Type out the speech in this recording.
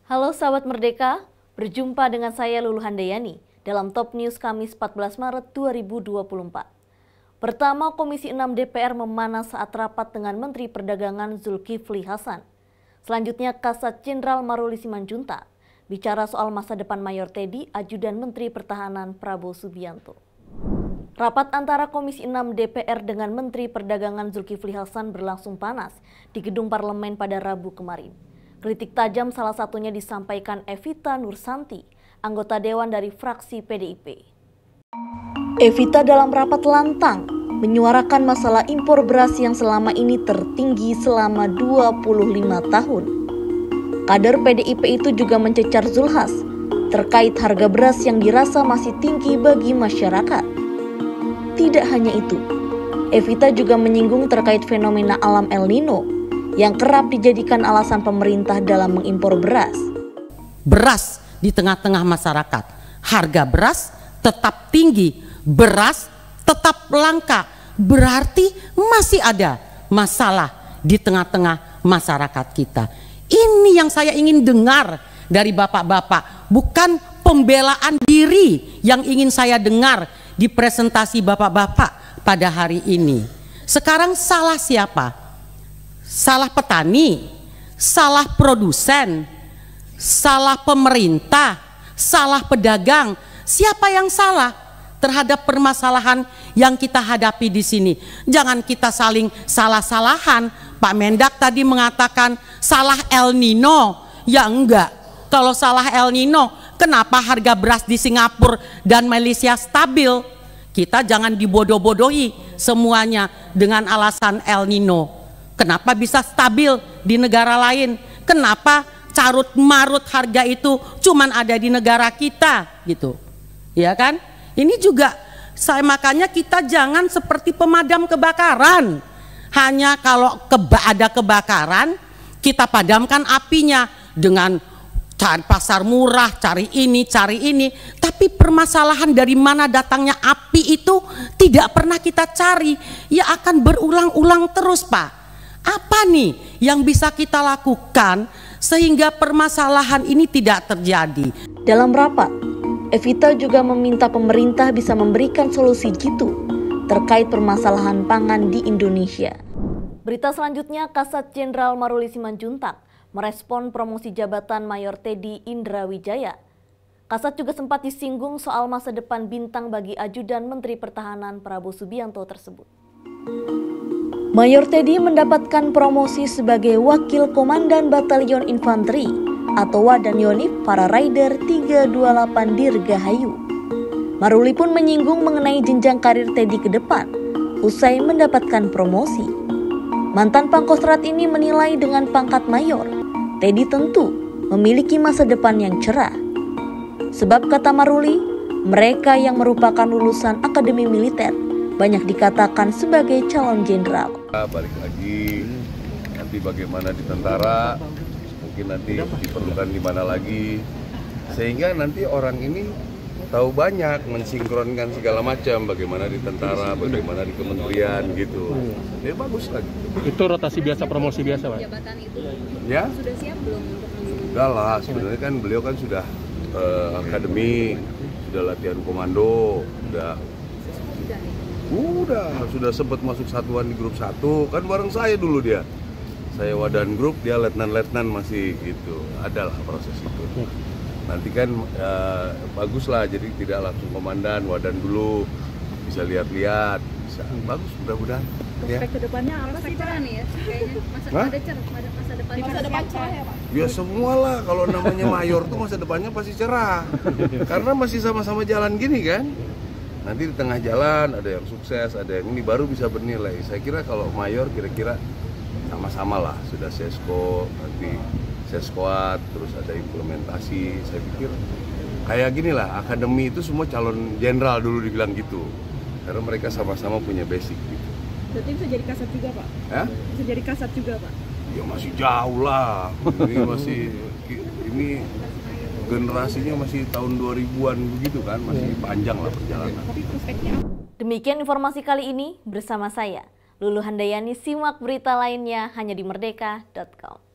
Halo sahabat Merdeka, berjumpa dengan saya Lulu Handayani dalam Top News Kamis 14 Maret 2024. Pertama, Komisi 6 DPR memanas saat rapat dengan Menteri Perdagangan Zulkifli Hasan. Selanjutnya, Kasat Jenderal Maruli Simanjuntak bicara soal masa depan Mayor Teddy, ajudan Menteri Pertahanan Prabowo Subianto. Rapat antara Komisi 6 DPR dengan Menteri Perdagangan Zulkifli Hasan berlangsung panas di gedung parlemen pada Rabu kemarin. Kritik tajam salah satunya disampaikan Evita Nursanti, anggota Dewan dari fraksi PDIP. Evita dalam rapat lantang menyuarakan masalah impor beras yang selama ini tertinggi selama 25 tahun. Kader PDIP itu juga mencecar Zulhas terkait harga beras yang dirasa masih tinggi bagi masyarakat. Tidak hanya itu, Evita juga menyinggung terkait fenomena alam El Nino yang kerap dijadikan alasan pemerintah dalam mengimpor beras. Beras di tengah-tengah masyarakat, harga beras tetap tinggi, beras tetap langka, berarti masih ada masalah di tengah-tengah masyarakat kita. Ini yang saya ingin dengar dari bapak-bapak, bukan pembelaan diri yang ingin saya dengar di presentasi bapak-bapak pada hari ini. Sekarang salah siapa? Salah petani, salah produsen, salah pemerintah, salah pedagang. Siapa yang salah terhadap permasalahan yang kita hadapi di sini? Jangan kita saling salah-salahan. Pak Mendak tadi mengatakan salah El Nino. Ya enggak. Kalau salah El Nino, kenapa harga beras di Singapura dan Malaysia stabil? Kita jangan dibodoh-bodohi semuanya dengan alasan El Nino. Kenapa bisa stabil di negara lain? Kenapa carut-marut harga itu cuman ada di negara kita gitu? Ya kan? Ini juga makanya kita jangan seperti pemadam kebakaran. Hanya kalau ada kebakaran, kita padamkan apinya dengan cari pasar murah, cari ini, tapi permasalahan dari mana datangnya api itu tidak pernah kita cari, ya akan berulang-ulang terus, Pak. Apa nih yang bisa kita lakukan sehingga permasalahan ini tidak terjadi? Dalam rapat, Evita juga meminta pemerintah bisa memberikan solusi jitu terkait permasalahan pangan di Indonesia. Berita selanjutnya, Kasat Jenderal Maruli Simanjuntak merespon promosi jabatan Mayor Teddy Indrawijaya. Kasat juga sempat disinggung soal masa depan bintang bagi ajudan Menteri Pertahanan Prabowo Subianto tersebut. Mayor Teddy mendapatkan promosi sebagai Wakil Komandan Batalion Infanteri atau Wadan Yonif para Rider 328 Dirgahayu. Maruli pun menyinggung mengenai jenjang karir Teddy ke depan usai mendapatkan promosi. Mantan Pangkostrat ini menilai dengan pangkat mayor, Teddy tentu memiliki masa depan yang cerah. Sebab kata Maruli, mereka yang merupakan lulusan akademi militer banyak dikatakan sebagai calon jenderal. Balik lagi, nanti bagaimana di tentara, mungkin nanti diperlukan di mana lagi, sehingga nanti orang ini tahu banyak mensinkronkan segala macam, bagaimana di tentara, bagaimana di kementerian gitu. Ya bagus lagi. Itu rotasi biasa, promosi biasa, Pak? Jabatan itu ya? Sudah siap belum? Enggak lah, sebenarnya kan beliau kan sudah akademi, sudah latihan komando, sudah sempat masuk satuan di grup 1, kan bareng saya dulu dia. Saya Wadan grup, dia letnan-letnan masih gitu. Adalah proses itu. Nanti kan bagus lah, jadi tidak langsung komandan, Wadan dulu, bisa lihat-lihat, bisa bagus mudah-mudahan. Prospek kedepannya apa sih cerah nih ya? Kayaknya masa depan cerah ya Pak? Ya semua lah, kalau namanya mayor tuh masa depannya pasti cerah. Karena masih sama-sama jalan gini kan. Nanti di tengah jalan ada yang sukses, ada yang ini baru bisa bernilai. Saya kira kalau mayor kira-kira sama-sama lah, sudah sesko, nanti seskoat, terus ada implementasi. Saya pikir kayak gini lah, akademi itu semua calon jenderal dulu dibilang gitu. Karena mereka sama-sama punya basic gitu. Berarti bisa jadi kasat juga Pak? Ya? Bisa jadi kasat juga Pak? Ya masih jauh lah, ini generasinya masih tahun 2000-an begitu kan, masih panjang lah perjalanan. Demikian informasi kali ini bersama saya, Lulu Handayani. Simak berita lainnya hanya di merdeka.com.